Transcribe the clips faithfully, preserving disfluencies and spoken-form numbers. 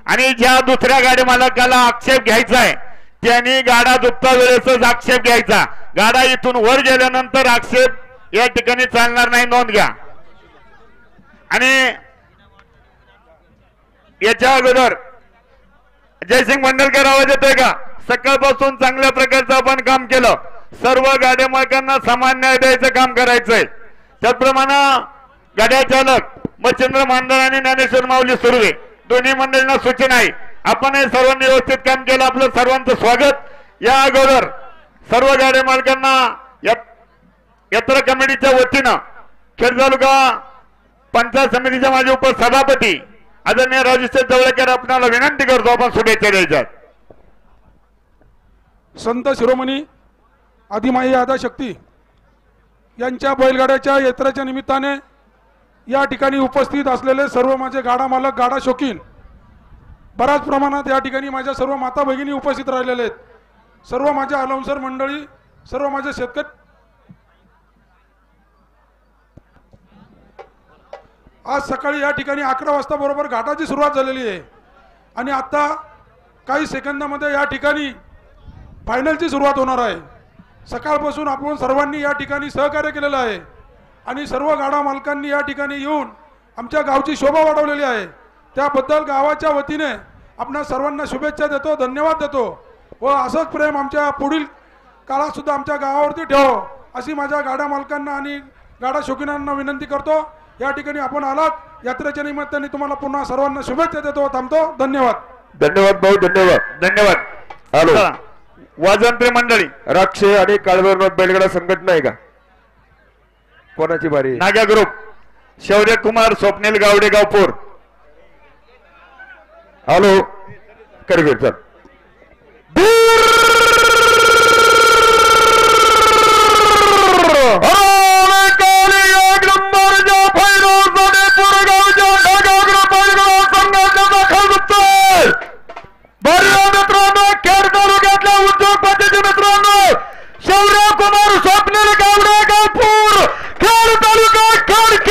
आणि ज्या दुसऱ्या गाडी मालकाला आक्षेप घ्यायचा आहे त्यांनी गाडा दुपता वेळेसच आक्षेप घ्यायचा. गाडा इथून वर गेल्यानंतर आक्षेप या ठिकाणी चालणार नाही, नोंद घ्या. आणि याच्या अगोदर जयसिंग मंडलकर आवाज येतोय का? सकाळपासून चांगल्या प्रकारचं आपण काम केलं. सर्व गाड्या मालकांना समान न्याय द्यायचं काम करायचंय. त्याचप्रमाणे गाड्या चालक मच्छिंद्र मंडळ आणि ज्ञानेश्वर माऊली सुर्वे दोन्ही मंडळींना सूचना आहे, आपण हे सर्वांनी व्यवस्थित काम केलं. आपलं सर्वांचं स्वागत. या अगोदर सर्व गाड्या मालकांना यात्रा कमिटीच्या वतीनं खेड तालुका पंचायत समितीच्या माझे उपसभापती आदरणीय राजेश जवळकर आपल्याला विनंती करतो आपण शुभेच्छा द्यायच्या. संत शिरोमणी आदिमाई आदाशक्ती यांच्या बैलगाड्याच्या यात्रेच्या निमित्ताने या ठिकाणी उपस्थित असलेले सर्व माझे गाडा मालक गाडा शौकीन बऱ्याच प्रमाणात या ठिकाणी माझ्या सर्व माता भगिनी उपस्थित राहिलेले आहेत. सर्व माझ्या अलाउन्सर मंडळी, सर्व माझे शेतकरी, आज सकाळी या ठिकाणी अकरा वाजता बरोबर घाटाची सुरुवात झालेली आहे आणि आता काही सेकंदामध्ये या ठिकाणी फायनलची सुरुवात होणार आहे. सकाळपासून आपण सर्वांनी या ठिकाणी सहकार्य केलेलं आहे आणि सर्व गाडा मालकांनी या ठिकाणी येऊन आमच्या गावची शोभा वाढवलेली आहे. त्याबद्दल गावाच्या वतीने आपणा सर्वांना शुभेच्छा देतो, धन्यवाद देतो व असंच प्रेम आमच्या पुढील काळात सुद्धा आमच्या गावावरती ठेव अशी माझ्या गाडा मालकांना आणि गाडा शौकीनांना विनंती करतो. या ठिकाणी आपण आलात यात्रेच्या निमित्ताने तुम्हाला पुन्हा सर्वांना शुभेच्छा देतो. थांबतो. धन्यवाद. धन्यवाद भाऊ, धन्यवाद धन्यवाद. हॅलो वाजंत्री मंडळी, राक्षे आणि काळभैरवनाथ बैलगाडा संघटना आहे का? कोणाची बारी? Nagya group, Shaurya Kumar, Swapnil Gawade, Gavpur. Hello Karveer sir. उद्योगपतीचे मित्रांनो शौर्य कुमार, स्वप्नील गावडे, गावपूर, खेड तालुका, खेड.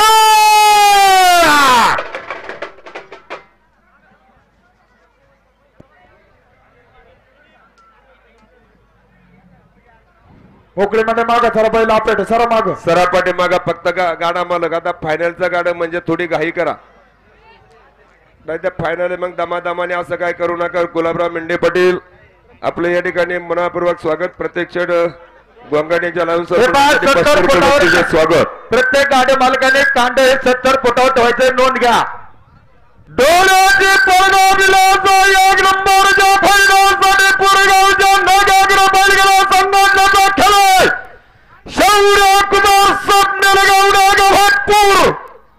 मोकळीमध्ये मागा सरा बैल आपल्या सरा माग सरापाठी मागा फक्त गाडा मालक. आता फायनलचा गाडा म्हणजे थोडी घाई करा, नाही तर फायनल मग दमादमाने असं काय करू नका. गुलाबराव मेंढे पाटील आपलं या ठिकाणी मनापूर्वक स्वागत. प्रत्येक शेड गोंगाणीच्या स्वागत. प्रत्येक गाडी मालकाने कांड हे सत्तर फुटावर ठेवायचे, नोंद घ्या. डोळ्याची पडगाव विलासा एक नंबरच्या फायनलसाठी पुरगावच्या नागाग्र बैलगाडा संघटनेचा खेळ शौर्य कुमार, स्वप्नील गावडे, गावपूर.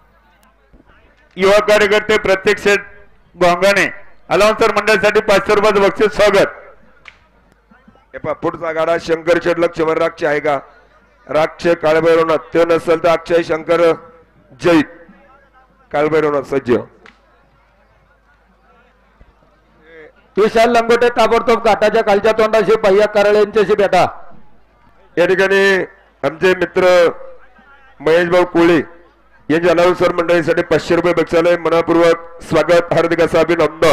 युवा कार्यकर्ते प्रत्येक शेड गोंगाणे अलाउन्सर मंडळासाठी पाचशे रुपयाचं बक्षीस स्वागत. पुढचा गाडा शंकर शेड लक्ष्मण राक्षे आहे का? राक्षे काळभैरवनाथ, ते नसेल तर अक्षय शंकर जैत. काळभैरवनाथ सज्ज. विशाल लंगोटे ताबडतोब घाटाच्या खालच्या तोंडाशी भैया कराळे यांच्याशी भेटा. या ठिकाणी आमचे मित्र महेश भाऊ कोळी यांच्या अलाउन्सर मंडळीसाठी पाचशे रुपये बक्षालय मनापूर्वक स्वागत, हार्दिक असं अभिनंदन.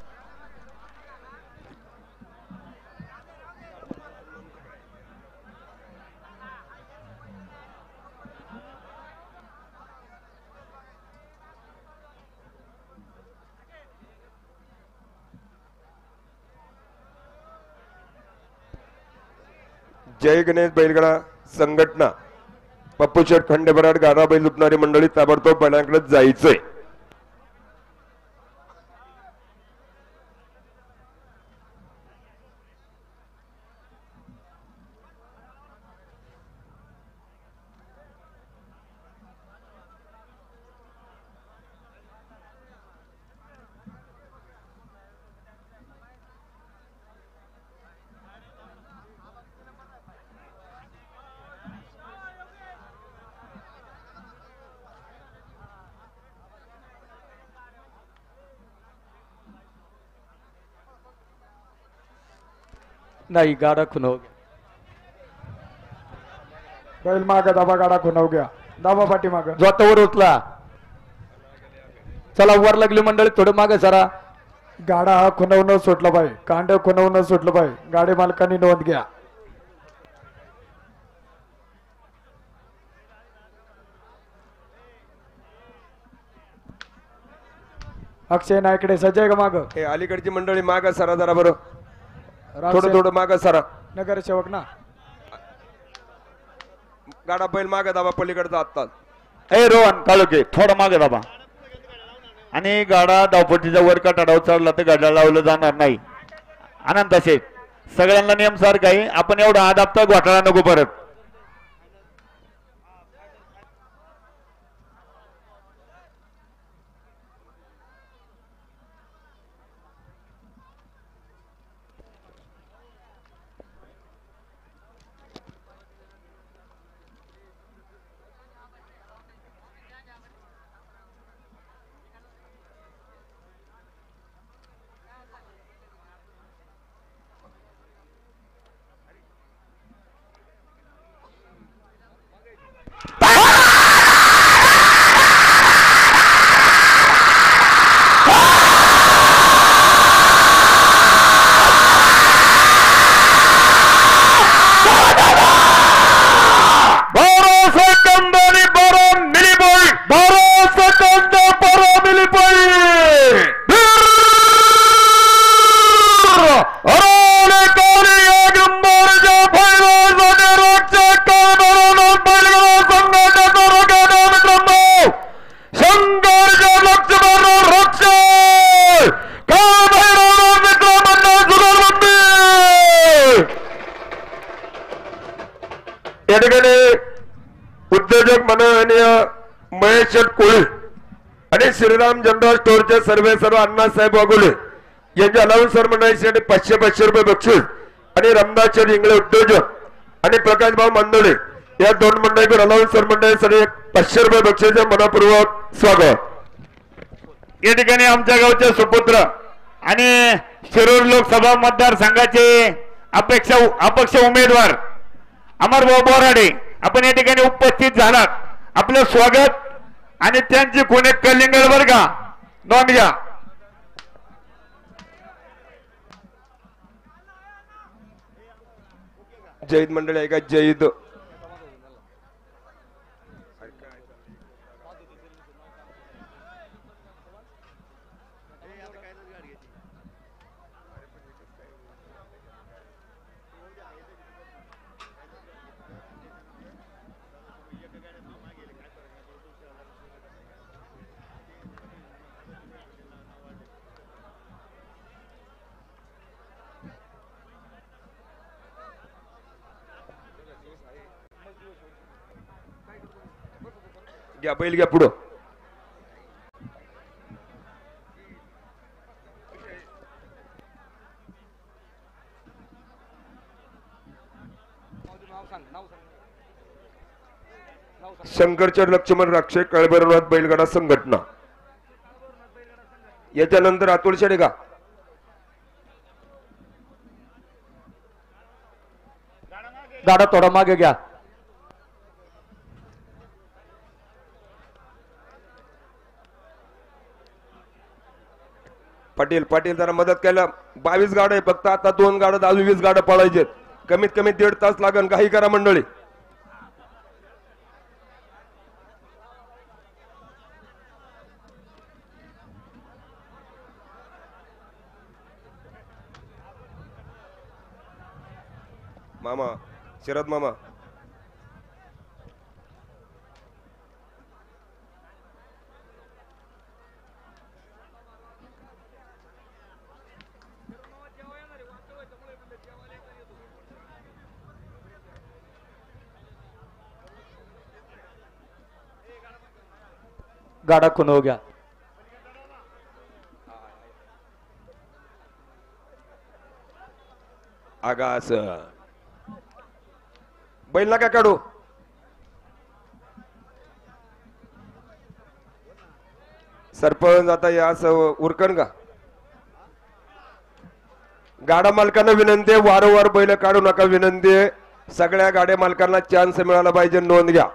जय गणेश बैलगाडा संघटना, पप्पू शेठ खंडेबराड, गाडा बैल लुटणारी मंडळी ताबडतोब बैलांकडे जायचंय. नाही गाडा खुनव गया, बैल मागा दाबा, गाडा खुनव गया, दाबा पाठी मागा, जोतावर उचला. चला वर लागली मंडळी, थोडं मागे सरा. गाडा हा खुणवून सुटला पाहिजे, कांड खुणवून सुटलं पाहिजे. गाडी मालकांनी नोंद घ्या. अक्षय नायकडे सजय का माग हे अलीकडची मंडळी माग सरा जरा बरं, थोडं थोडं माग सरा. नगरसेवक ना गाडा बैल माग दाबा पलीकडचा आत्ता. ए रोहन काळोखे थोडं मागे दाबा. आणि गाडा धावपट्टीच्या वर कटाडावर चढला तर गाड्या लावलं जाणार नाही. आनंद शेठ सगळ्यांना नियम सारखा आहे, आपण एवढा आदाबता घोटाळा नको परत. या ठिकाणी उद्योजक माननीय महेश कोळी आणि श्रीराम जनरल स्टोअरचे सर्वे सर्व अण्णासाहेब वाघोले यांच्या अलाउन्सर मंडळीसाठी पाचशे पाचशे रुपये बक्षीस आणि रामदास इंगळे उद्योजक आणि प्रकाश भाऊ मंडळे या दोन मंडळीकडून अलाउन्सर मंडळीसाठी पाचशे रुपये बक्षीस मनपूर्वक स्वागत. या ठिकाणी आमच्या गावचे सुपुत्र आणि शिरूर लोकसभा मतदारसंघाचे अपेक्षा अपक्ष उमेदवार अमरभाऊ बोराडे आपण या ठिकाणी उपस्थित झालात. आपलं स्वागत आणि त्यांची कोणी कलिंगड वर का नोंद घ्या. जयद मंडळी आहे का जयद घ्या बैल घ्या पुढं. शंकरचर लक्ष्मण राक्षे कळभैरवनाथ बैलगाडा संघटना. याच्यानंतर अतुल शेडे का गाडा थोडा मागे घ्या. पाटील पाटील जरा मदत केला. बावीस गाड आहे फक्त, आता दोन गाड अजून वीस गाड पळायचे. कमीत कमी दीड तास लागेल. काही करा मंडळी. मामा शरद मामा गाडा खून हो गया. आगास बैल नका काढू. सरपंच आता या उरकन का गाडा मालकांना विनंती आहे, वारंवार बैल काढू नका विनंती आहे. सगळ्या गाड्या मालकांना चान्स मिळाला पाहिजे. नोंद घ्या.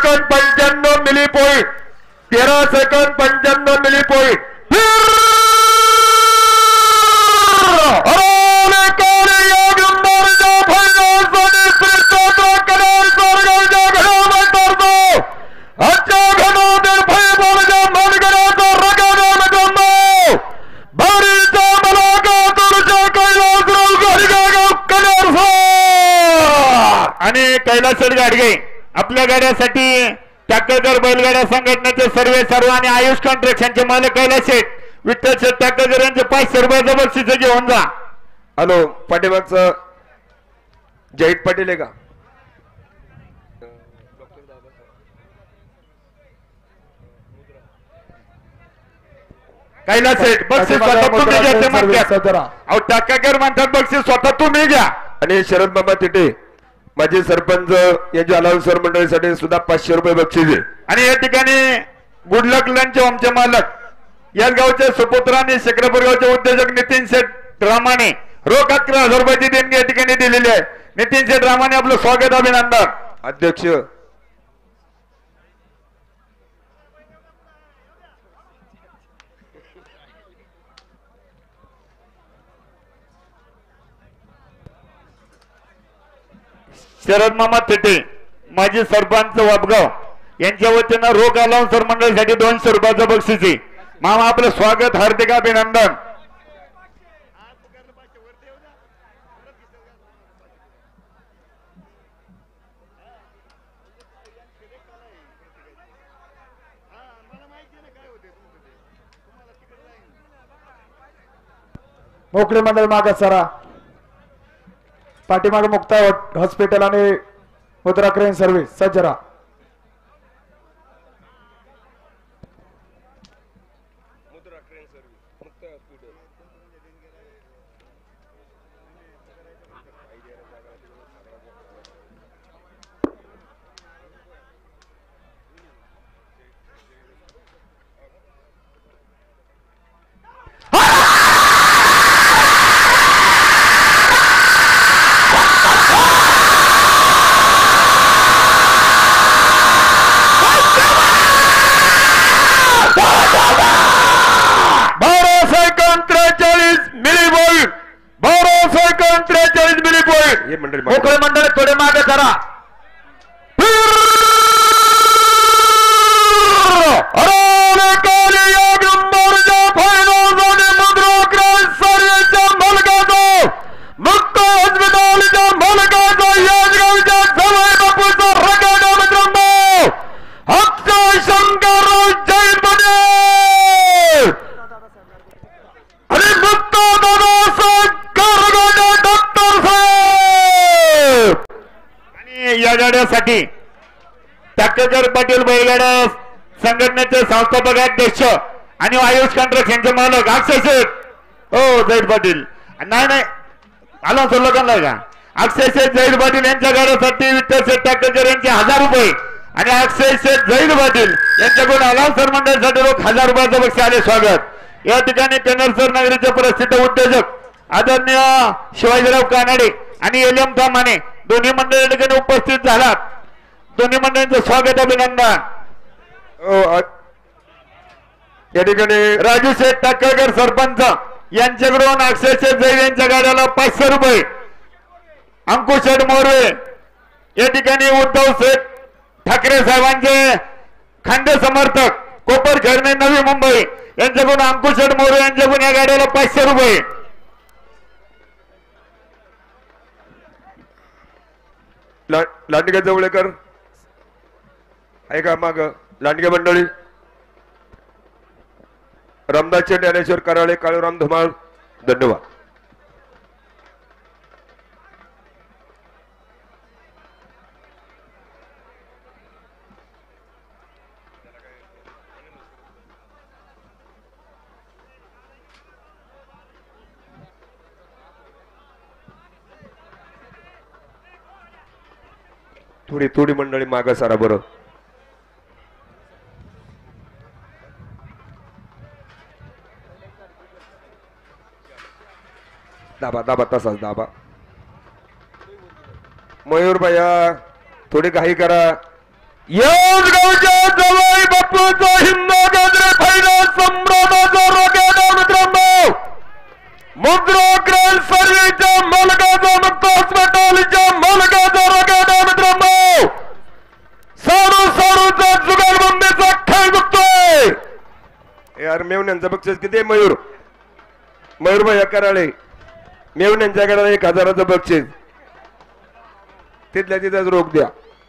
सेकंद पंच्याण्णव मिली पॉईंट तेरा सेकंद पंच्याण्णव मिली पॉईंट आणि कैलास गाडगे आपल्या गाड्यासाठी टाकळकर बैलगाड्या संघटनेचे सर्वे सर्व आणि आयुष कॉन्ट्रॅक्शनचे मालक कैलास शेठ विठ्ठल शेठ टाकळकर यांचे पाचशे रुपयाचं बक्षीस घेऊन जा. हॅलो पाठीमागचं जहीद पाटील आहे का? कैलास शेठ बक्षीस स्वतः तुम्ही घ्यायचे म्हणतात. अहो टाकळकर म्हणतात बक्षीस स्वतः तुम्ही घ्या. आणि शरद बाबा तिथे माजी सरपंच यांच्या अलाउन्सर मंडळीसाठी सुद्धा पाचशे रुपये बक्षीस आहे. आणि या ठिकाणी गुडलक लंच होमचे मालक या गावचे सुपुत्र आणि शेखरापूर गावचे उद्योजक नितीन शेठ रामाने रोख अकरा हजार रुपयाची देणगी या ठिकाणी दिलेली आहे. नितीन शेठ रामाने आपलं स्वागत अभिनंदन. अध्यक्ष शरद मामा थिटे माजी सरपंच वापगाव यांच्या वतीनं रोख अलाउन्सर मंडळीसाठी दोनशे रुपयाचं बक्षीस आहे. मामा आपलं स्वागत हार्दिक अभिनंदन. मोकळे मंडळ मागा सरा पाठीमागे मुक्ता हॉस्पिटल आणि मुद्रा क्रेन सर्व्हिस सज्जरा. मोकळे मंडळ थोडे मागे करा. मुक्त हॉस्पिटलच्या मालकाचा याजगावच्या जवळ बापूचा रगाडा मित्रांनो अक्षय शंकरराव जैन पटेल आणि मुक्त दादासाहेब कारगाडा डॉक्टर साहेब. आणि या गाड्यासाठी टाकळकर पाटील बैलगाडा संघटनेचे संस्थापक अध्यक्ष आणि आयुष कॉन्ट्रॅक्शनचे मालक अक्षय शेठ हो जैन पाटील नाही नाही आला सर लोकांना का अक्षय शेठ जैन पाटील यांच्या गाड्यासाठी विठ्ठल शेठ टाकळकर यांचे हजार रुपये आणि अक्षय शेठ जैन पाटील यांच्याकडून अलाउन्सर मंडळासाठी रोख हजार रुपयाचं बक्षीस आले स्वागत. या ठिकाणी कन्नडसर नगरीचे प्रसिद्ध उद्योजक आदरणीय शिवाजीराव कानाडे आणि एलियम थामाने दोन्ही मंडळ या ठिकाणी उपस्थित झालात. दोन्ही मंडळांचं स्वागत अभिनंदन. या ठिकाणी राजू शेठ टाकळकर सरपंच यांच्याकडून अक्षय शेठ जैन यांच्या गाड्याला पाचशे रुपये. अंकुश शेठ मोरवे या ठिकाणी उद्धव शेठ ठाकरे साहेबांचे खांडे समर्थक कोपर खरणे नवी मुंबई यांच्याकडून अंकुश शेठ मोरवे यांच्याकडून या गाड्याला पाचशे रुपये. लांडगे जवळेकर ऐका माग लांडगे मंडळी रामदासचे ज्ञानेश्वर कराळे काळूराम धुमाळ धन्यवाद. थोडी थोडी मंडळी माग सारा बरं. दाबा दाबा तसाच दाबा. मयूर भैया थोडी घाई करा याच गावच्या जवळ बापूचा हिंद गाजरे फायनल सम्राटाचा रॉकेट मित्रांनो मुद्रा ग्रँड सर्व्हिसच्या मालकाचा मुक्त हॉस्पिटलच्या मालकाचा रॉकेट मित्रांनो सारू सारूचा जुगारबंदीचा खेळ बघतोय यार मेवण्यांचा बक्षीस किती आहे मयूर मयूर भाई कराळे मेवण्यांच्याकडे एक हजाराचं बक्षीस तिथल्या तिथंच रोख द्या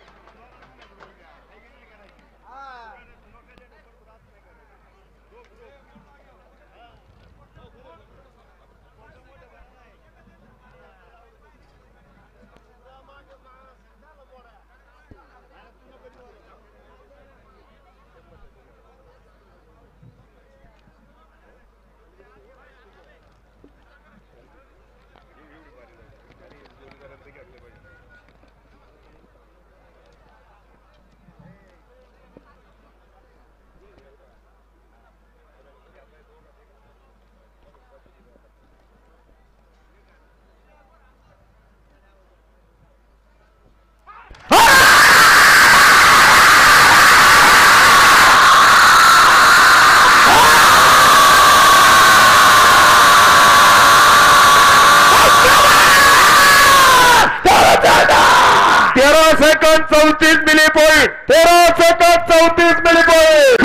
तेरा सेकंड चौतीस मिली पॉइंट तेरा सेकंड चौतीस मिली पॉइंट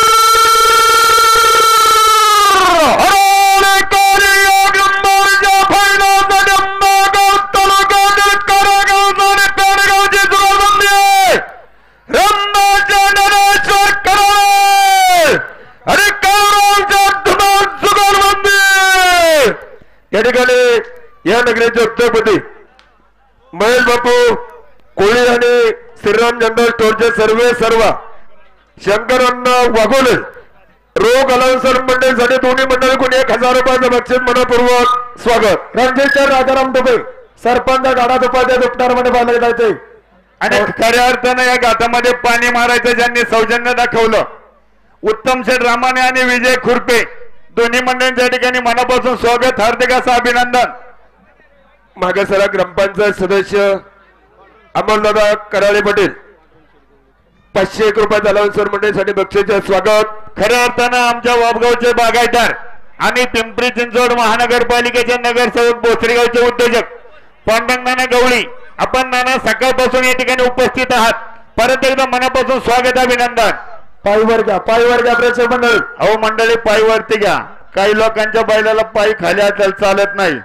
या ठिकाणी या नगरीचे उत्तरपती महेश बापू कोळी आणि श्रीराम जनरल स्टोरचे सर्वे सर्व शंकरांना वाघोले रोग अलाउन्सर मंडळीसाठी दोन्ही मंडळीकडून एक हजार रुपयाचं बक्षीस मनपूर्वक स्वागत रणजित राजाराम दुबे सरपंच गाडा उपाध्याय दुपटारमध्ये बांधले जायचे आणि खऱ्या अर्थानं या घाटामध्ये पाणी मारायचं ज्यांनी सौजन्य दाखवलं उत्तम शेठ रामाने आणि विजय खुरपे दोन्ही मंडळींच्या ठिकाणी मनापासून स्वागत हार्दिक असं अभिनंदन मागासरा ग्रामपंचायत सदस्य अमोलदादा कराळे पाटील पाचशे एक रुपयाचा अलाउन्सर मंडळीसाठी बक्षीसचे स्वागत खऱ्या अर्थानं आमच्या वापगावचे बागायतदार आणि पिंपरी चिंचवड महानगरपालिकेचे नगरसेवक बोसरीगावचे उद्योजक पांडुरंग नाना गवळी आपण नाना सकाळपासून या ठिकाणी उपस्थित आहात परत एकदा मनापासून स्वागत अभिनंदन पायीवर घ्या पायीवर घ्या प्रेक्षक मंडळी अहो मंडळी पायीवरती घ्या काही लोकांच्या बैलाला पायी खाली असेल चालत नाही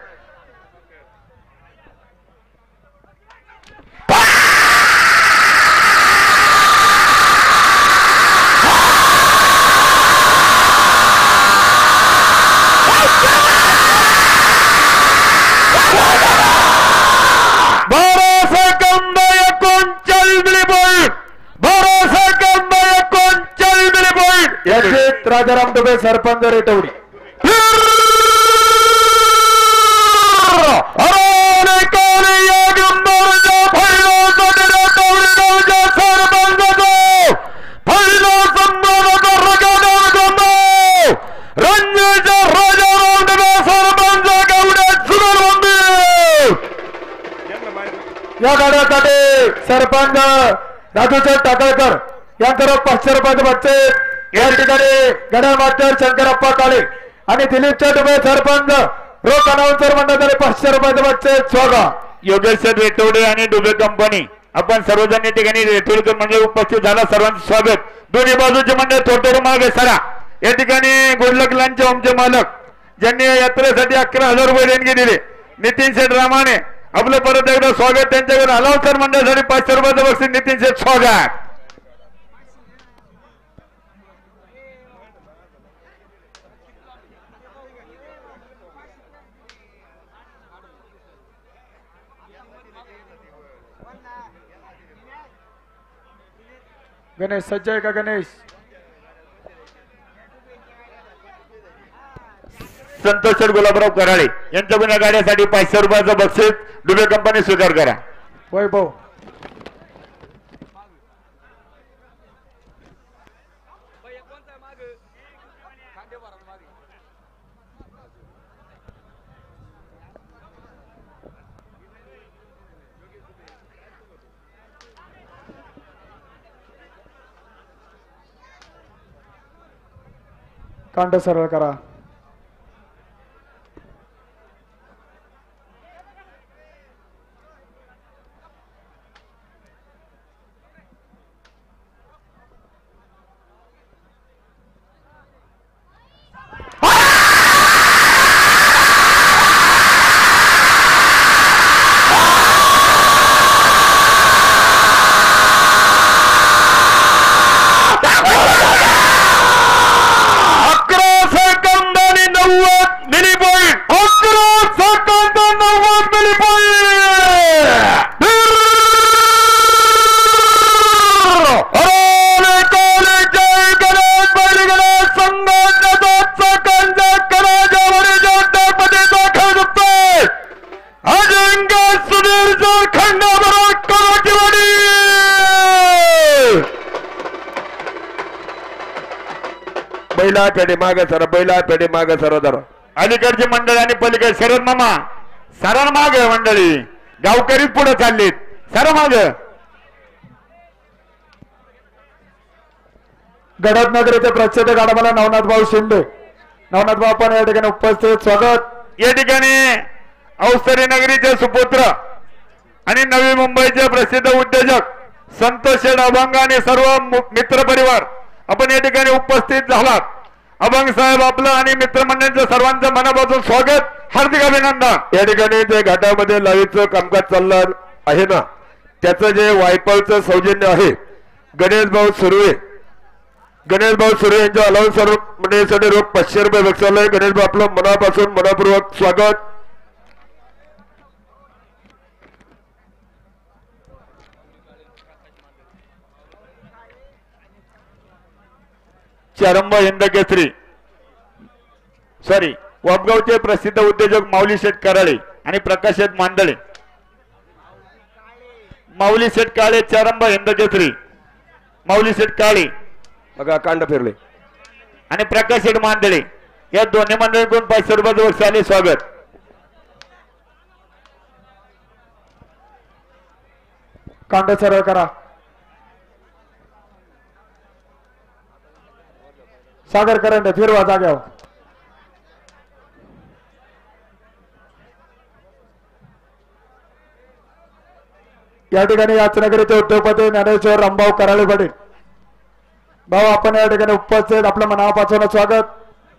बारा सेकंद एकोणचाळीस मिली पॉइंट बारा सेकंद एकोणचाळीस मिली पॉइंट याचे राजाराम दुबे सरपंच रेटवडी या गाड्यासाठी सरपंच राजूचंद टाकळकर यांच्यावर पाचशे रुपयाचे बक्षीस या ठिकाणी गड्या मास्टर शंकरप्पा काळे आणि दिलीपच्या डुबे सरपंच रोख अनाउन्सर मंडळाने पाचशे रुपयाचे बक्षीस स्वागत योगेश रेटोडे आणि डुबे कंपनी आपण सर्वजण या ठिकाणी रेटोडकर म्हणजे उपस्थित झाला सर्वांचं स्वागत दोन्ही बाजूचे मंडळ थोडे मागे सरा या ठिकाणी गुडलक लांचे ओमचे मालक ज्यांनी या यात्रेसाठी अकरा हजार रुपये देणगी दिले नितीन शेठ रामाने आपलं परत एकदा स्वागत त्यांच्याकडे अलाउन्सर मंडळासाठी पाचशे रुपयाचं बक्षीस नितीन शेठ स्वागत गणेश सज्ज आहे का गणेश संतोष शेठ गुलाबराव कराळे यांच्या गुन्हा गाड्यासाठी पाचशे रुपयाचं बक्षीस डुबे कंपनी स्वीकार करा वैभव कांड सरळ करा. बैला पेढे माग सर बैला पेढे माग सर जरा अलीकडची मंडळी आणि पलीकडे शरद मामा सरळ माग मंडळी गावकरीच पुढे चाललीत सरळ माग. गडद नगर येथे प्रसिद्ध गाडामाला नवनाथ भाऊ शिंदे नवनाथ भाऊ पण या ठिकाणी उपस्थित स्वागत. या ठिकाणी अवसरी नगरीचे सुपुत्र आणि नवी मुंबईचे प्रसिद्ध उद्योजक संतोष शेठ अभंग आणि सर्व मित्र परिवार आपण या ठिकाणी उपस्थित झालात. अभंग साहेब आपलं आणि मित्रमंडळींचं सर्वांचं मनापासून स्वागत, हार्दिक अभिनंदन. या ठिकाणी जे घाटामध्ये लाईव्हचं कामकाज चालणार आहे ना त्याचं जे वायपळचं सौजन्य आहे गणेश भाऊ सुर्वे गणेश भाऊ सुर्वे यांच्या अलाउन्स मंडळीसाठी रोख पाचशे रुपये बक्षालय. गणेश भाऊ आपलं मनापासून मनपूर्वक स्वागत. चरंब हिंद केसरी सॉरी वापगावचे प्रसिद्ध उद्योजक माऊली शेठ कराळे आणि प्रकाश शेठ मांदळे माऊली शेठ काळे चरंब हिंद केसरी माऊली शेठ काळे बघा कांड फिरले आणि प्रकाश शेठ मांदळे या दोन्ही मंडळींकडून पाचशे रुपयाचं वर्ष आले स्वागत. कांड सरळ करा. सागर करंडे फिरवा जाग्यावर. या ठिकाणी याचनगरीचे उद्योगपती ज्ञानेश्वर रामभाऊ कराळे पाटील भाऊ आपण या ठिकाणी उपस्थित आपल्या मनापासून स्वागत.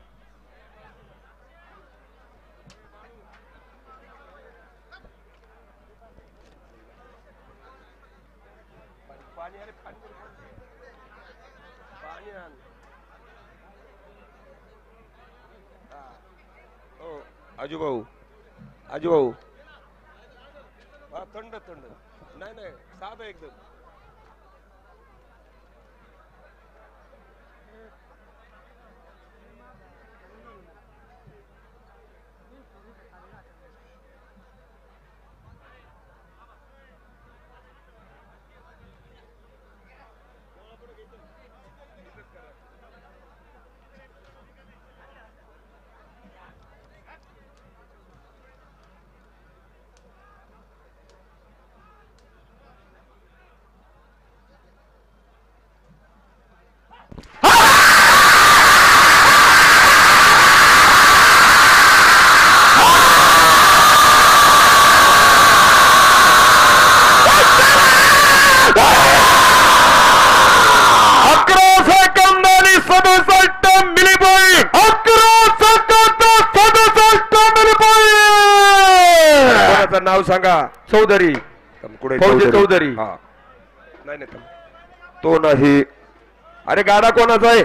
आजू भाऊ आजू भाऊ हा थंड थंड नाही नाही साधं एकदम. नाव सांगा. चौधरी फौजी चौधरी. हा नाही नाही तो नाही. अरे गाडा कोणाचा आहे?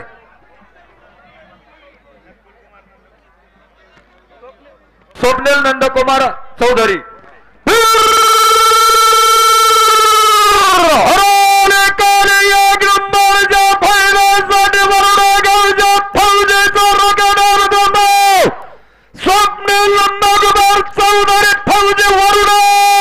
स्वप्नील नंदकुमार चौधरी. स्वप्नील नंदकुमार चौधरी फौजी वरुडे.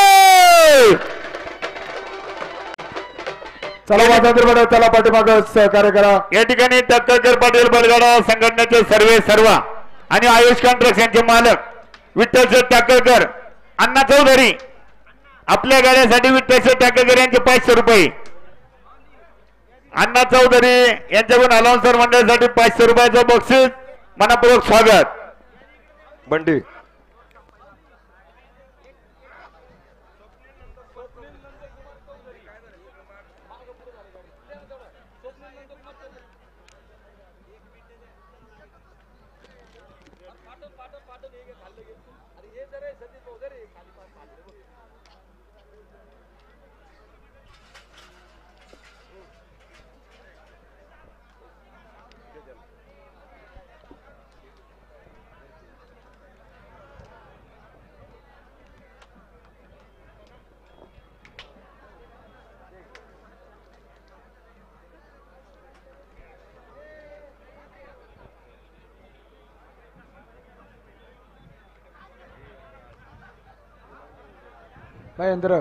चला वाजंत्र चला पाठीमाग सहकार्य करा. या ठिकाणी टक्कर पाटील बलगाडा संघटनेचे सर्वे सर्व आणि आयुष कॉन्ट्रॅक्ट यांचे मालक विठ्ठलशेठ टाकळकर अण्णा चौधरी आपल्या गाड्यासाठी विठ्ठलशेठ टाकळकर यांचे पाचशे रुपये. अण्णा चौधरी यांच्याकडून अलाउन्सर मंडळासाठी पाचशे रुपयाचं बक्षीस मनापूर्वक स्वागत. बंडी महेंद्र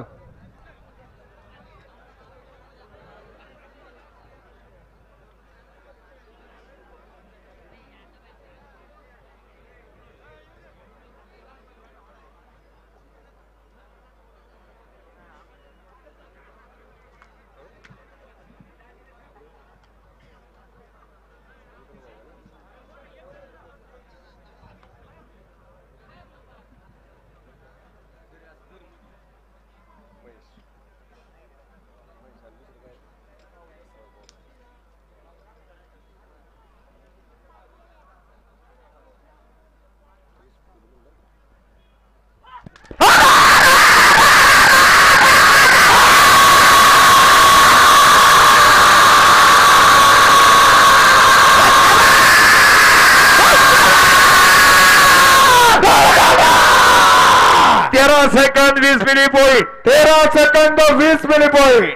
तेरा सेकंद वीस मिली पॉइंट. तेरा सेकंद वीस मिली पॉइंट.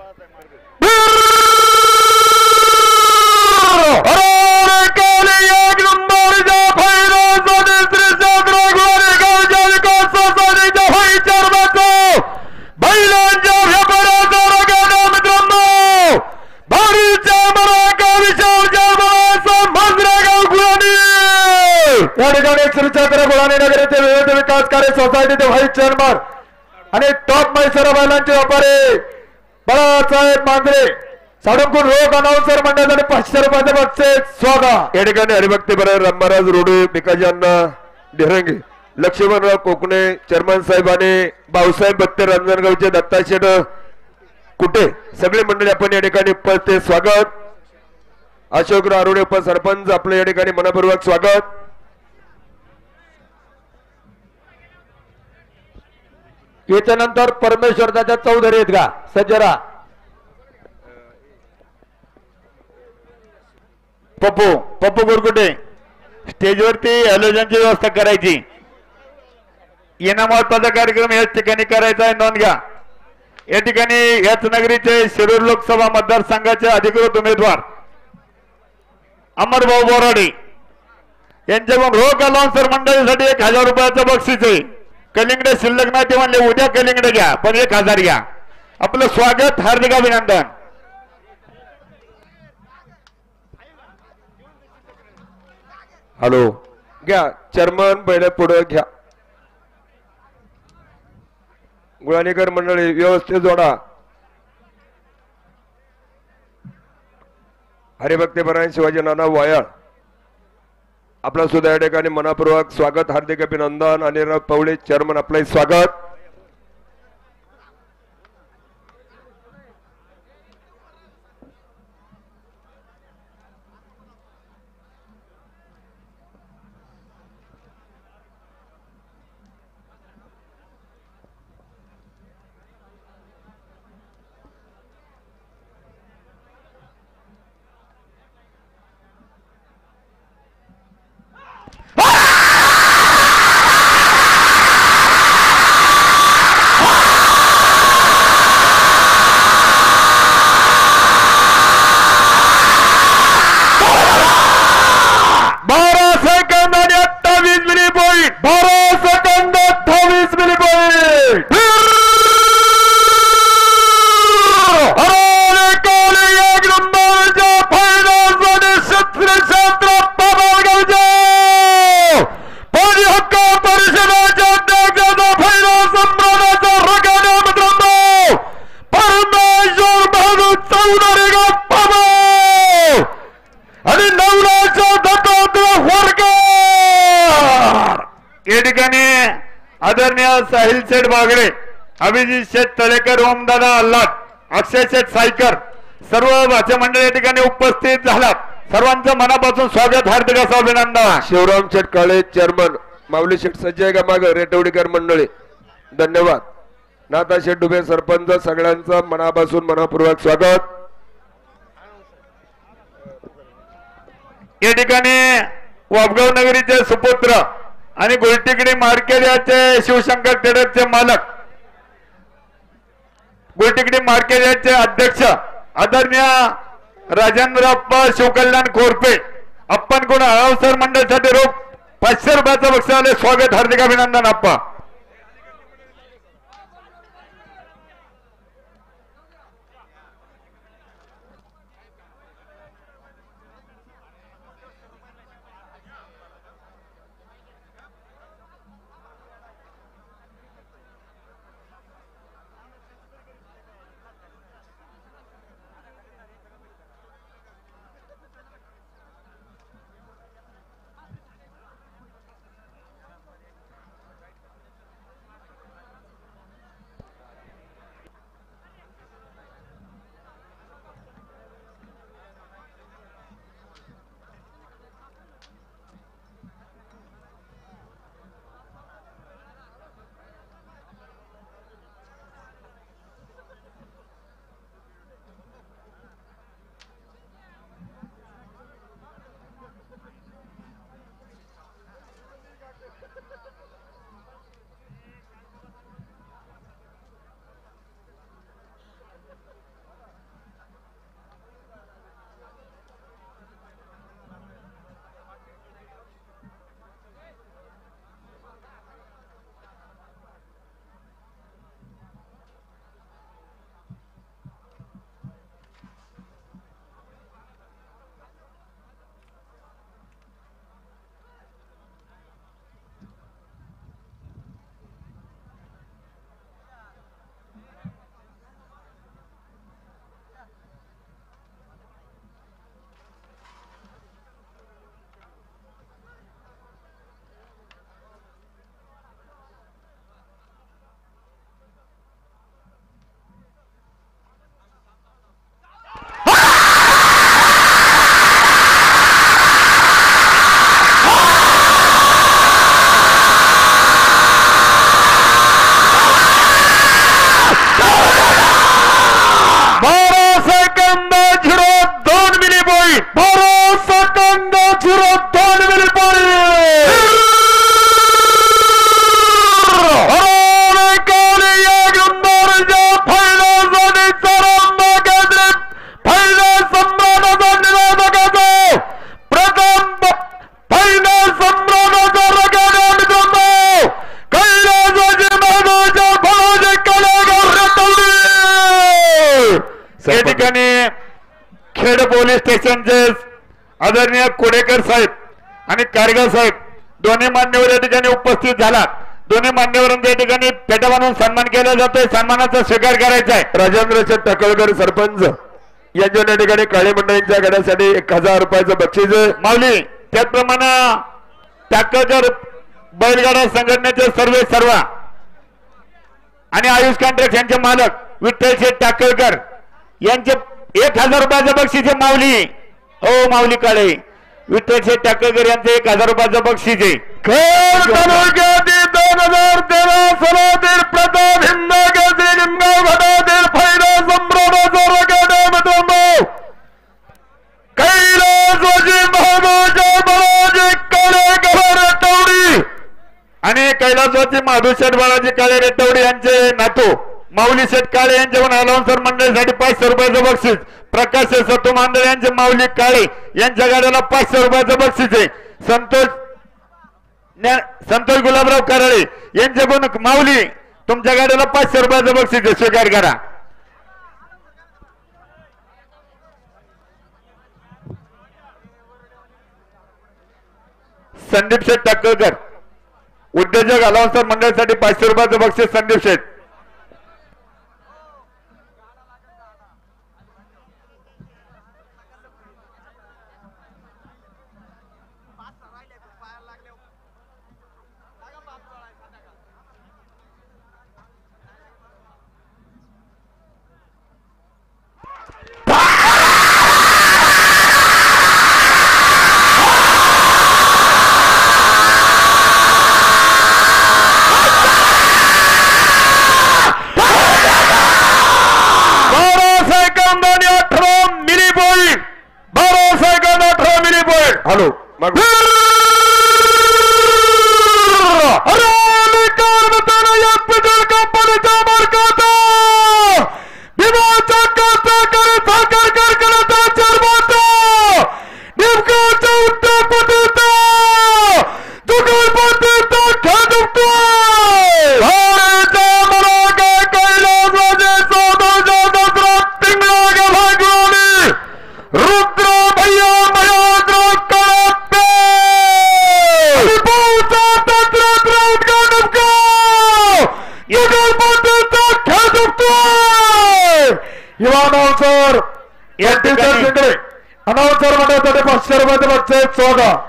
एक नंबरच्या फायनलमध्ये श्री चंद्र गोरेगावच्या विकास सोसायटीच्या व्हाईट चेअरमनचा बैलांच्या व्यापाराचा रगाडा मित्रांनो भारीच्या मराठा विशाल जयमराचा मांजरेगाव गुराणी या ठिकाणी श्रीचंद्र गुराणी नगर येथे विविध विकास कार्य सोसायटीचे व्हाईस चेअरमन आणि टॉप मैसर बैलांचे व्यापारी बाळासाहेब मांजरे साडुंकून रोग अनाउन्सर मंडळाने पाचशे रुपयाचे बक्षीस स्वागत. या ठिकाणी हरिभक्ती बरं रामराज रोडे भिकाजींना ढेरंगे लक्ष्मणराव कोकणे चेअरमन साहेब आणि भाऊसाहेब बत्ते रंजनगावचे दत्ताशेठ कुठे सगळे मंडळी आपण या ठिकाणी उपस्थित स्वागत. अशोकराव आरोडे उपसरपंच आपलं या ठिकाणी मनपूर्वक स्वागत. याच्यानंतर परमेश्वर दादा चौधरी आहेत का सज्जरा पप्पू पप्पू गुरकुटे स्टेजवरती हॅलोजनची व्यवस्था करायची. येणा महत्वाचा कार्यक्रम याच ठिकाणी करायचा आहे, नोंद घ्या. या ठिकाणी याच नगरीचे शिरूर लोकसभा मतदारसंघाचे अधिकृत उमेदवार अमरभाऊ बोराडे यांच्याकडून रोख अलाउन्सर मंडळीसाठी एक हजार रुपयाचं बक्षीस आहे. कलिंगड शिल्लक नाही ते म्हणले उद्या कलिंगड घ्या पण एक हजार घ्या. आपलं स्वागत, हार्दिक अभिनंदन. हॅलो घ्या चेअरमन पहिले पुढे घ्या. गुळाणीकर मंडळी व्यवस्थित जोडा. हरिभक्ती परायण शिवाजी नाना वायाळ आपला सुद्धा या ठिकाणी मनापूर्वक स्वागत, हार्दिक अभिनंदन. अनिल पवळे चेअरमन आपलं स्वागत. आणि नवलाच्या दत्तात्रय वर्ग शेठ बागडे, अभिजित शेठ तळेकर, ओमदादा अल्लाट, अक्षय शेठ सायकर, सर्व भाषा मंडळ या ठिकाणी उपस्थित झालात. सर्वांचं मनापासून स्वागत, हार्दिक असं अभिनंदन. शिवराम शेठ काळे चेअरमन, माऊली शेठ सज्जय का माग रेटवडीकर मंडळी धन्यवाद. नाथा शेठ डुबे सरपंच, सगळ्यांचं मनापासून मनापूर्वक स्वागत. या ठिकाणी वापगाव नगरीचे सुपुत्र आणि गुलटिकडी मार्केट याचे शिवशंकर ट्रेडर्सचे मालक, गुलटिकडी मार्केट याचे अध्यक्ष आदरणीय राजेंद्रप्पा शिवकल्याण खोरपे, आपण कोण अवसर मंडळासाठी रोख पाचशे रुपयाचं बक्षीस आले. स्वागत, हार्दिक अभिनंदन आप्पा. या ठिकाणी खेड पोलीस स्टेशनचे आदरणीय कोडेकर साहेब आणि कारगा साहेब दोन्ही मान्यवर या ठिकाणी उपस्थित झाला. दोन्ही मान्यवरांच्या या ठिकाणी पेटा बांधून सन्मान केला जातोय. सन्मानाचा स्वीकार करायचा आहे. राजेंद्र टकळकर सरपंच यांच्या या ठिकाणी काळे मंडळींच्या गड्यासाठी एक हजार रुपयाचं बक्षीस माऊली. त्याचप्रमाणे टाकळकर बैलगाडा संघटनेचे सर्वे सर्व आणि आयुष कॉन्ट्रॅक्ट यांचे मालक विठ्ठल शेठ टाकळकर यांचे एक हजार रुपयाचं बक्षीस आहे. माऊली हो माऊली काळे विठ्ठल शेठ टाकळकर यांचे एक हजार रुपयाचं बक्षीस आहे. खेड तालुक्यातील दोन हजार तेरा सालातील प्रताप हिंद केसरी निमगाव घाटातील फायदा संभ्रमाचा रगाडा मित्रांनो कैलासवासी महाराजा बाळाजी काळे गव्हार टवडी आणि कैलासवासी महादू शेठ बाळाजी काळे रेटवडी यांचे नातू माऊली शेठ काळे यांच्याकडून अलाउन्सर मंडळीसाठी पाचशे रुपयाचं बक्षीस. प्रकाश सत्तू मांदळे यांचे माऊली काळे यांच्या गाड्याला पाचशे रुपयाचं बक्षीस आहे. संतोष संतोष गुलाबराव कराळे यांच्याकडून माऊली तुमच्या गाड्याला पाचशे रुपयाचं बक्षीस आहे. स्वीकार करा. संदीप शेठ टाकळकर उद्योजक अलाउन्सर मंडळासाठी पाचशे रुपयाचं बक्षीस. संदीप शेठ मग अनाउन्सर अनाउन्सर मंडळासाठी पाचशे रुपयाचे बक्षीस स्वागत.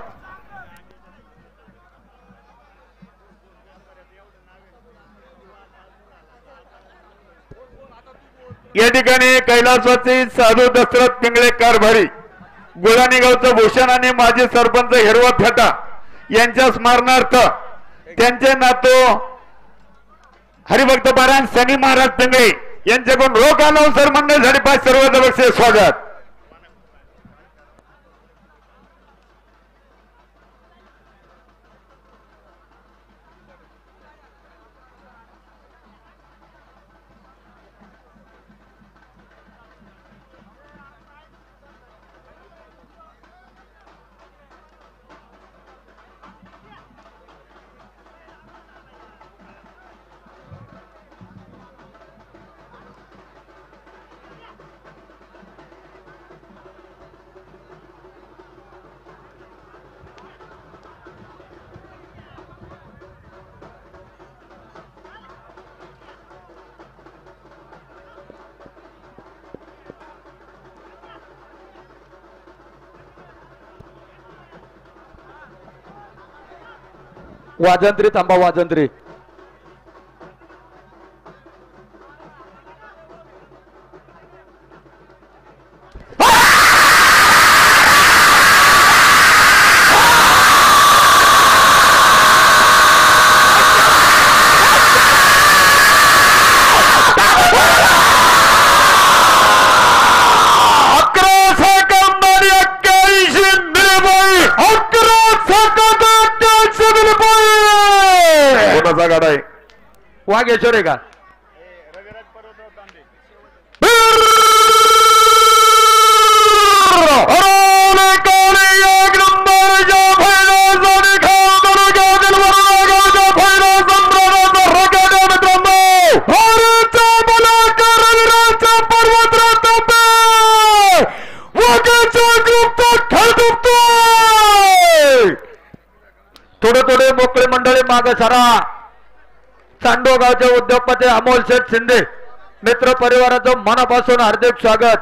या ठिकाणी कैलासवासी साधू दशरथ पिंगळे कारभारी, गुळाणी गावचं भूषण आणि माजी सरपंच हिरवा फेटा यांच्या स्मरणार्थ त्यांचे नातू हरिभक्त पारायण शनी महाराज पिंगळे यांच्याकडून रोख अनाउन्सर मंडळासाठी पाचशे रुपयाचं बक्षीस स्वागत. वाजंत्री थांबा वाजंत्री. गाडा आहे वाघेश्वर आहे का? थोडे थोडे मोकळे मंडळी मागे सरा. चांडो गावचे उद्योगपती अमोल शेठ शिंदे मित्र परिवाराचं मनापासून हार्दिक स्वागत.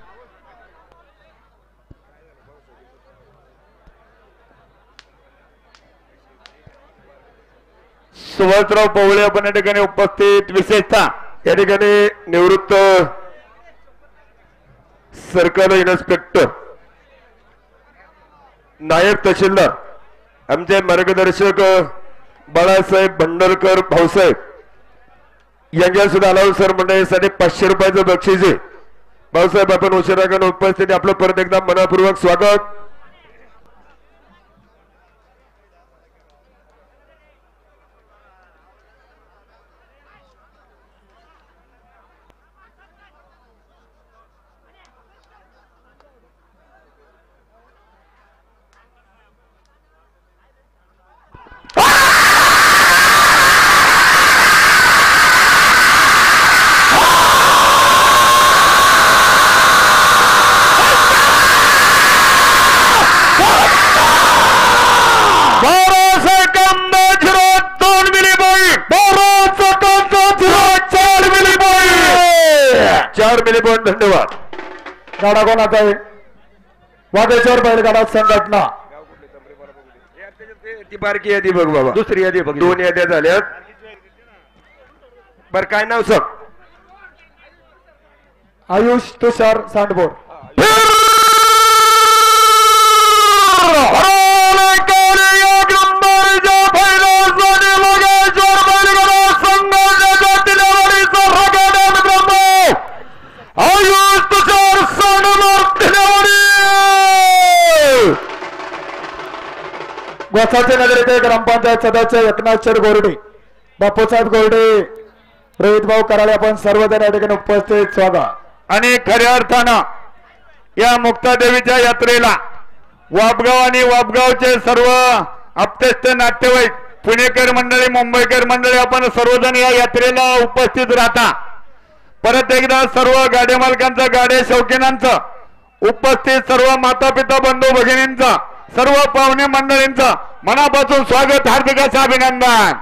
सुभाषराव पवळे आपण या ठिकाणी उपस्थित, विशेषतः या ठिकाणी निवृत्त सर्कल इन्स्पेक्टर नायब तहसीलदार आमचे मार्गदर्शक बाळासाहेब भंडरकर भाऊसाहेब यांच्या सुद्धा अनाउन्सर मंडळीसाठी पाचशे रुपयाचं बक्षीस आहे. भाऊसाहेब आपण उशिराकडे उपस्थिती आपलं परत एकदा मनापूर्वक स्वागत. चार मिली पॉइंट. धन्यवाद. गाडा कोणाचा आहे? वाघेश्वर बैलगाडा संघटना. ती बारकी यादी बघ बाबा, दुसरी यादी बघ. दोन याद्या झाल्यात. बर काय नाव सर? आयुष तुषार सांडबोर. गोसाचे नगर येथे ग्रामपंचायत सदस्य एकनाथ शेठ गोरडे, बापूसाहेब गोरडे, रोहित भाऊ कराळे आपण सर्वजण या ठिकाणी उपस्थित स्वागत. आणि खऱ्या अर्थानं या मुक्तादेवीच्या यात्रेला वापगाव आणि वापगावचे सर्व अपतेष्ट नातेवाईक, पुणेकर मंडळी, मुंबईकर मंडळी आपण सर्वजण या यात्रेला उपस्थित राहता. परत एकदा सर्व गाडी मालकांचं, गाड्या शौकीनांचं, उपस्थित सर्व माता पिता बंधू भगिनींचं, सर्व पाहुणे मंडळींचं मनापासून स्वागत, हार्दिक असं अभिनंदन.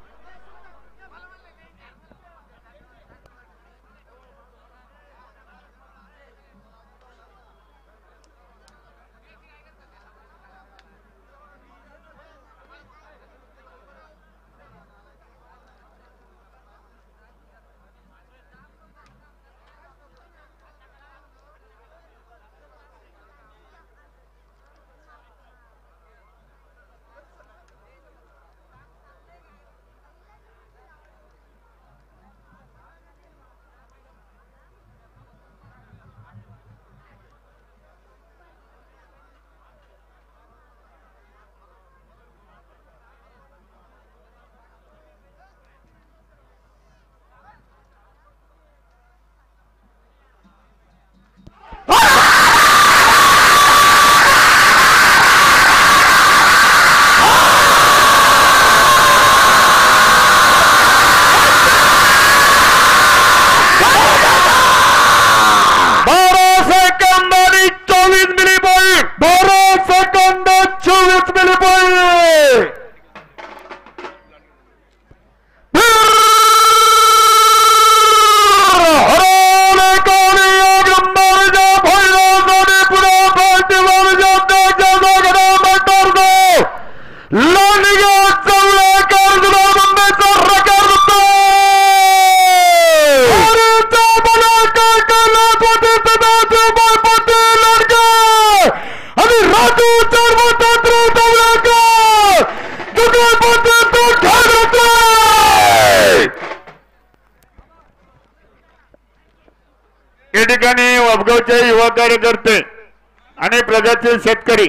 या ठिकाणी वापगावचे युवा कार्यकर्ते आणि प्रगतशील शेतकरी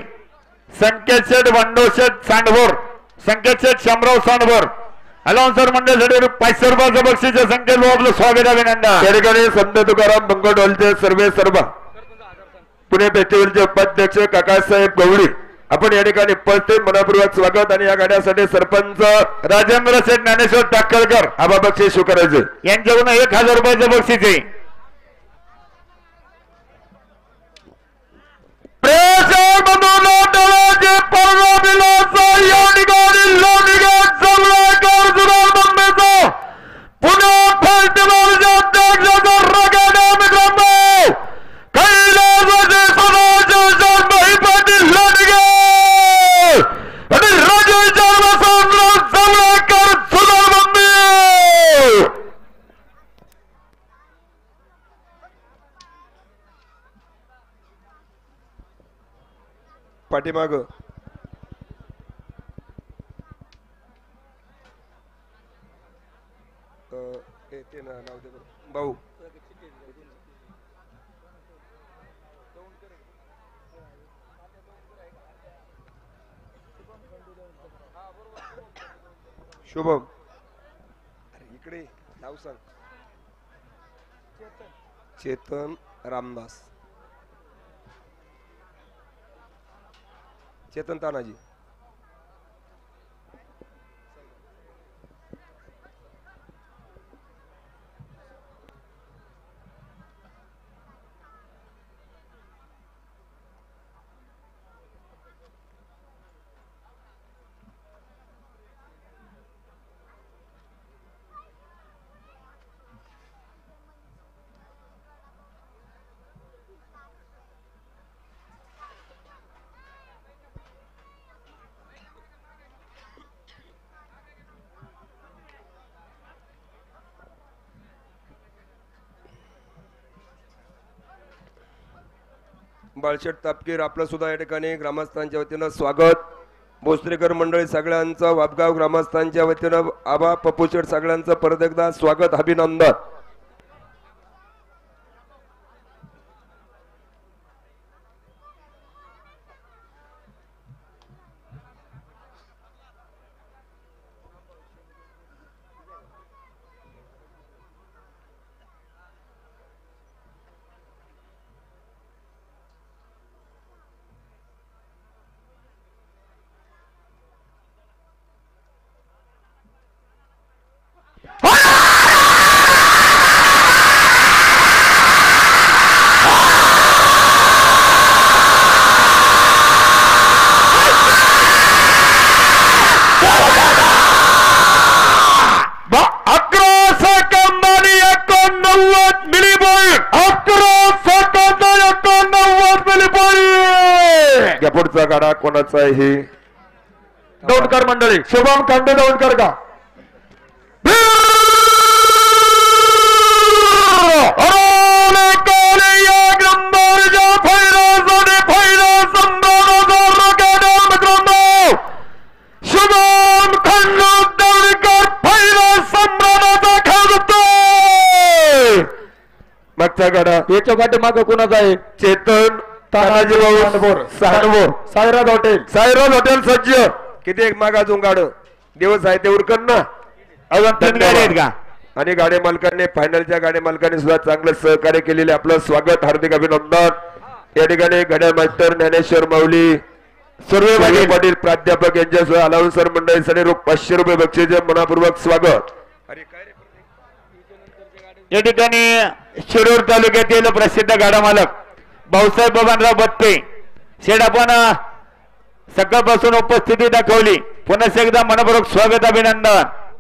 संकेत शेठ बंडो शेठ सांडभोर, संकेत शेठ शामराव सांडभोर अलाउन्सर मंडळासाठी पाचशे रुपयाचं बक्षीस संकेत भाऊ आपलं स्वागत, अभिनंदन. त्या ठिकाणी संत तुकाराम बंगडोलचे सर्वे सर्व पुणे फेस्टिवलचे उपाध्यक्ष काकासाहेब गवळी आपण या ठिकाणी उपस्थित, मनपूर्वक स्वागत. आणि या गाड्यासाठी सरपंच राजेंद्र शेठ ज्ञानेश्वर टाकळकर आबा बक्षीस स्वीकारायचे, यांच्याकडून एक हजार रुपयाचं बक्षीस आहे. पाठीमाग भाऊ शुभम, इकडे नाव सांग. चेतन रामदास, चेतन तानाजी. बाळशेठ तापकीर आपलं सुद्धा या ठिकाणी ग्रामस्थांच्या वतीनं स्वागत. भोसरीकर मंडळी सगळ्यांचं, वापगाव ग्रामस्थांच्या वतीनं आबा पप्पूशेठ सगळ्यांचं परत एकदा स्वागत, अभिनंदन. कोणाचा आहे हे दौंडकर मंडळी शुभम खंडे दौंडकर का शुभम खंडू दौंडकर पहिला संभ्रमाचा खेळ जिंकतोय. मागचा गाडा याच्या पाठीमागं कोणाचा आहे चेतन तानाजी भाऊ सहानभोर सायराज हॉटेल सायराज हॉटेल सज्ज किती एक माग अजून गाड दिवस आहे ते उरकन ना अजून तीन गाडी आहेत का आणि गाडी मालकांनी फायनलच्या गाडी मालकांनी सुद्धा चांगलं सहकार्य केलेले आपलं स्वागत हार्दिक अभिनंदन या ठिकाणी घड्याळ मास्टर ज्ञानेश्वर माऊली सर्वे पाटील प्राध्यापक यांच्यासह अलाउन्सर मंडळीसाठी रोख पाचशे रुपये बक्षीचे मनापूर्वक स्वागत. या ठिकाणी शिरूर तालुक्यातील प्रसिद्ध गाडा मालक भाऊसाहेब बबनराव बत्ते शेड आपण सकाळपासून उपस्थिती दाखवली पुन्हा एकदा मनपूर्वक स्वागत अभिनंदन.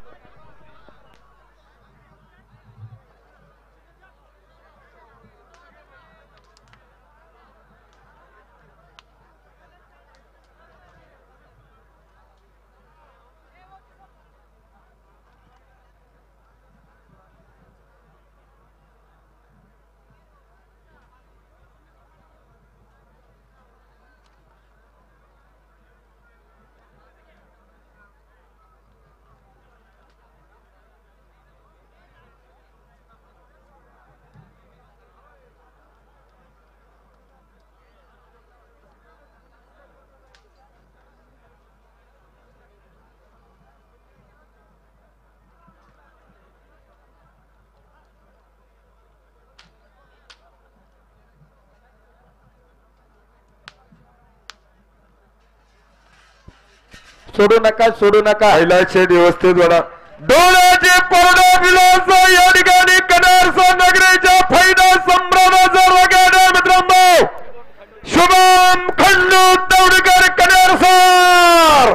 सोडू नका सोडू नका हायलाइट शेट व्यवस्थित वडा डोळ्याचे पडदा विलास या ठिकाणी कनारसा नगरीच्या फायदा संभ्रमाचा रगाडा मित्रांनो शुभम खंडू दौडकर कनारसर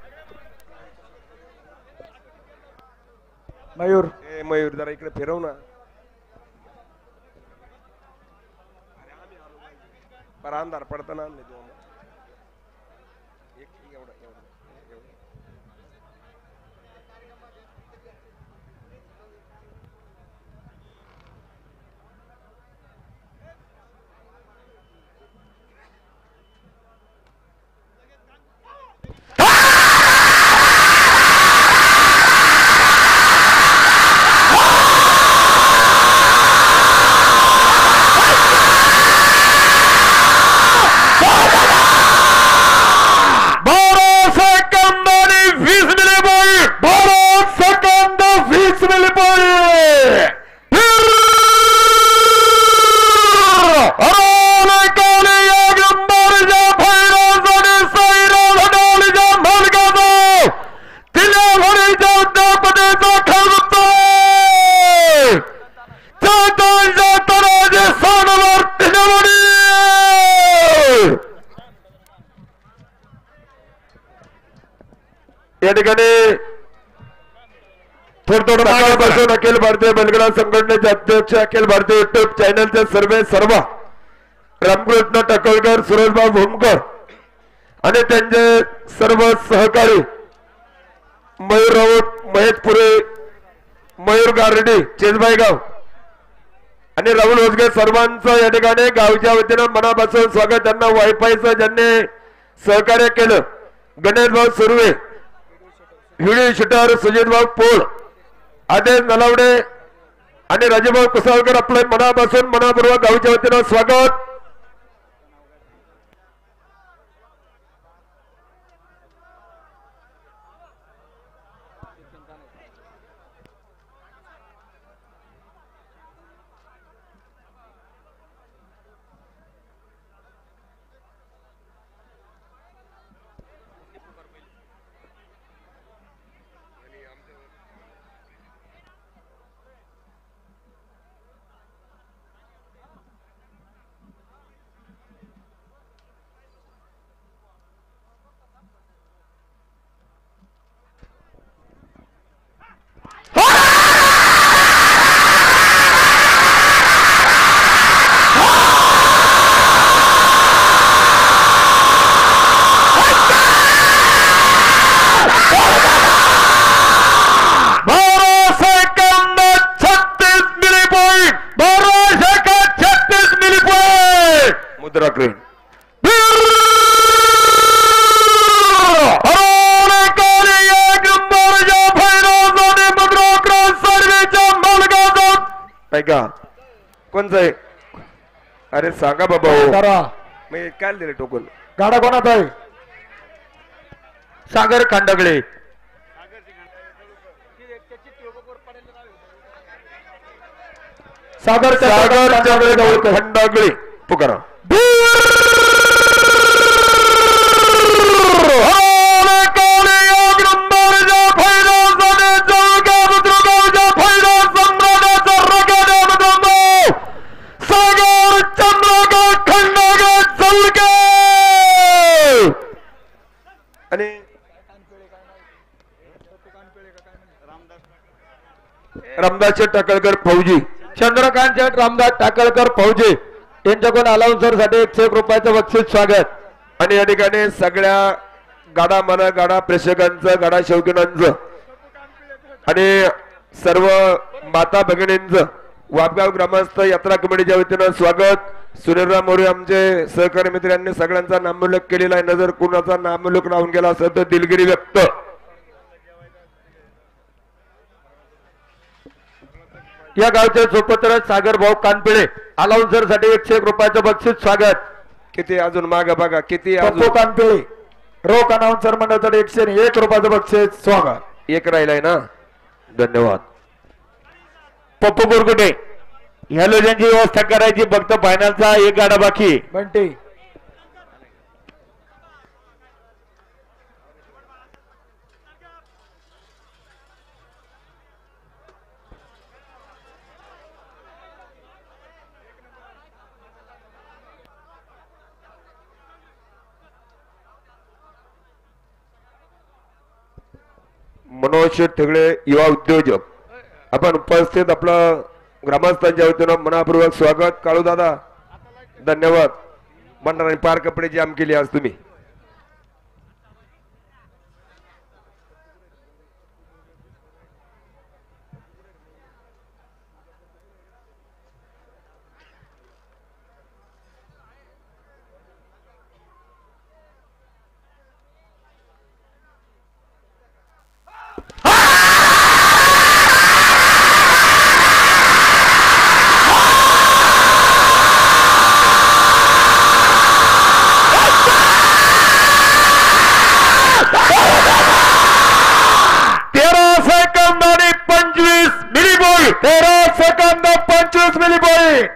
मयूर ए मयूर जरा इकडे फिरव ना पर अंधार पडताना या ठिकाणी थोडं सकाळपासून अखिल भारतीय बैलगाडा संघटनेचे अध्यक्ष अखिल भारतीय युट्यूब चॅनलचे सर्वे सर्व रामकृष्ण टकोळकर सुरेशभाऊ भूमकर आणि त्यांचे सर्व सहकारी मयूर राऊत महेश पुरे मयूर गारडी चेजबाईगाव आणि राहुल होसगे सर्वांचं या ठिकाणी गावच्या वतीनं मनापासून स्वागत. त्यांना वायफायचं ज्यांनी सहकार्य केलं गणेश भाऊ सुर्वे व्हिडिओ शूटर सुजित भाऊ पोळ आदेश नलावडे आणि राजूभाऊ कुसाळकर आपले मनापासून मनापूर्वक गावच्या वतीनं स्वागत. ऐका कोणचं आहे अरे सांगा बाबा हो. करा मी काय दिले टोकन गाडा कोणाचा आहे सागर खंडगळे सागर सागर चंद्रकांत खंडागळे पुकारा आणि रामदास टाकळकर फौजी चंद्रकांत शेठ रामदास टाकळकर फौजी यांच्याकडून अलाउन्सर साठी एकशे एक रुपयाचं बक्षीस स्वागत आणि या ठिकाणी सगळ्या गाडा म्हणा गाडा प्रेक्षकांचं गाडा शौकीनांचं आणि सर्व माता भगिनींचं वापगाव ग्रामस्थ यात्रा कमिटीच्या वतीनं स्वागत. सुनीलराव मोरे आमचे सहकारी मित्र यांनी सगळ्यांचा नामोल्लेख केलेला आहे. नजर कुणाचा नामोल्लेख राहून गेला असेल तर दिलगिरी व्यक्त. या गावचे सुपुत्र सागर भाऊ कानपिळे अलाउन्सर साठी एकशे एक रुपयाचं बक्षीस स्वागत. किती अजून माग बघा किती पप्पू अजून कानपिळे रोख अनाउन्सर मंडळासाठी एकशे एक रुपयाचं बक्षीस स्वागत. एक राहिलाय ना. धन्यवाद. पप्पू गुरगुटे हॅलोजनची व्यवस्था करायची फक्त फायनलचा एक गाडा बाकी. बंटी मनोज ठगळे युवा उद्योजक आपण उपस्थित आपलं ग्रामस्थांच्या वतीनं मनापूर्वक स्वागत. काळू दादा धन्यवाद. भंडारा पार कपडे जाम केली आज तुम्ही. तेरा सेकंद पंचवीस मिली पॉईंट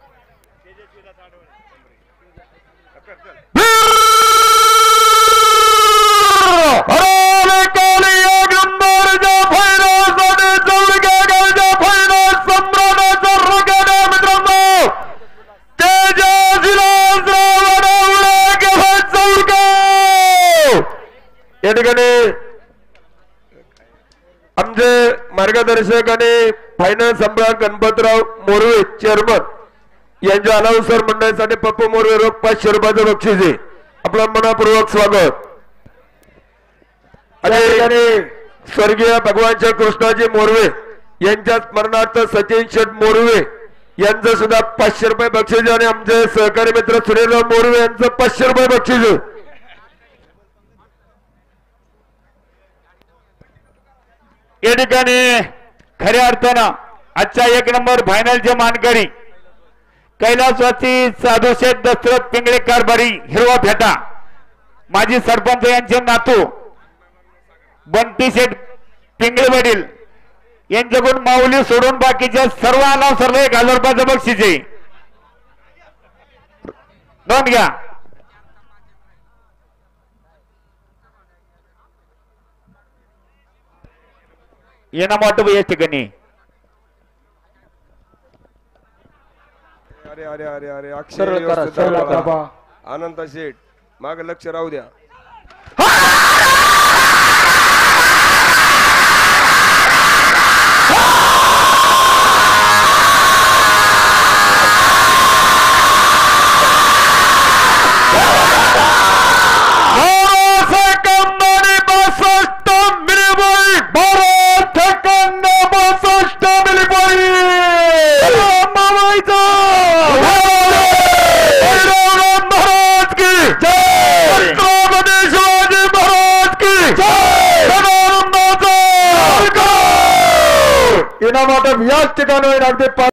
या ठिकाणी आमचे मार्गदर्शक आणि फायनल सम्राट गणपतराव मोरवे चेअरमन यांच्या अलाउन्सर मंडळासाठी पप्पू मोरवे रोख पाचशे रुपयाचं बक्षीस आहे. आपलं मनापूर्वक स्वागत. आणि स्वर्गीय भगवानच्या कृष्णाजी मोरवे यांच्या स्मरणार्थ सचिन शेठ मोरवे यांचं सुद्धा पाचशे रुपये बक्षीस आहे. आणि आमचे सहकारी मित्र सुनीलराव मोरवे यांचं पाचशे रुपये बक्षीस आहे. या ठिकाणी खऱ्या अर्थानं आजच्या एक नंबर फायनलचे मानकरी कैलासवासी साधुशेठ दशरथ पिंगळे कारभारी हिरवा फेटा माजी सरपंच यांचे नातू बंटी शेठ पिंगळे वडील यांच्याकडून माऊली सोडून बाकीच्या सर्व अलाउन्सरला एक हजार रुपयाचं बक्षीस आहे. नोंद घ्या. येणं मोठं या ठिकाणी. अरे अरे अरे अरे अक्षय सरळ करा, व्यवस्थित सरळ दाखवा. करा. आनंद शेठ माग लक्ष राहू द्या. इनामात याच ठिकाणी अगदी